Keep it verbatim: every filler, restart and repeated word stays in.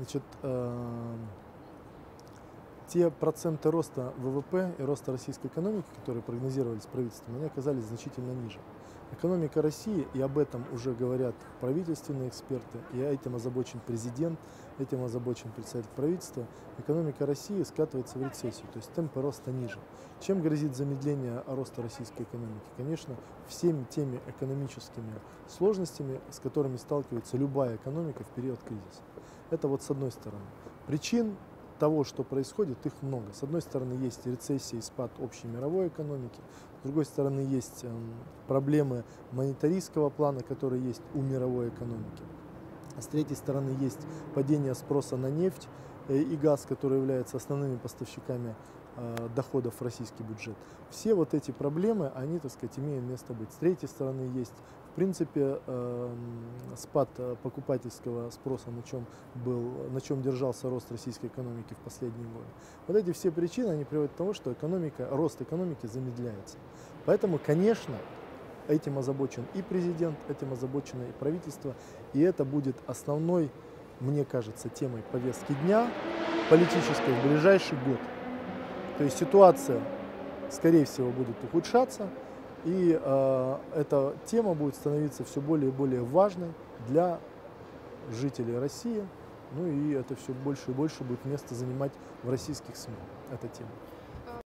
Значит, э, те проценты роста вэ вэ пэ и роста российской экономики, которые прогнозировались правительством, они оказались значительно ниже. Экономика России, и об этом уже говорят правительственные эксперты, и этим озабочен президент, этим озабочен представитель правительства, экономика России скатывается в рецессию, то есть темпы роста ниже. Чем грозит замедление роста российской экономики? Конечно, всеми теми экономическими сложностями, с которыми сталкивается любая экономика в период кризиса. Это вот с одной стороны. Причин того, что происходит, их много. С одной стороны, есть рецессия и спад общей мировой экономики, с другой стороны, есть э, проблемы монетаристского плана, которые есть у мировой экономики. А с третьей стороны, есть падение спроса на нефть э, и газ, которые являются основными поставщиками э, доходов в российский бюджет. Все вот эти проблемы, они, так сказать, имеют место быть. С третьей стороны, есть в принципе э, спад покупательского спроса, на чем, был, на чем держался рост российской экономики в последние годы. Вот эти все причины, они приводят к тому, что экономика, рост экономики замедляется. Поэтому, конечно, этим озабочен и президент, этим озабочено и правительство, и это будет основной, мне кажется, темой повестки дня политической в ближайший год. То есть ситуация, скорее всего, будет ухудшаться, и э, эта тема будет становиться все более и более важной для жителей России, ну и это все больше и больше будет место занимать в российских СМИ, эта тема.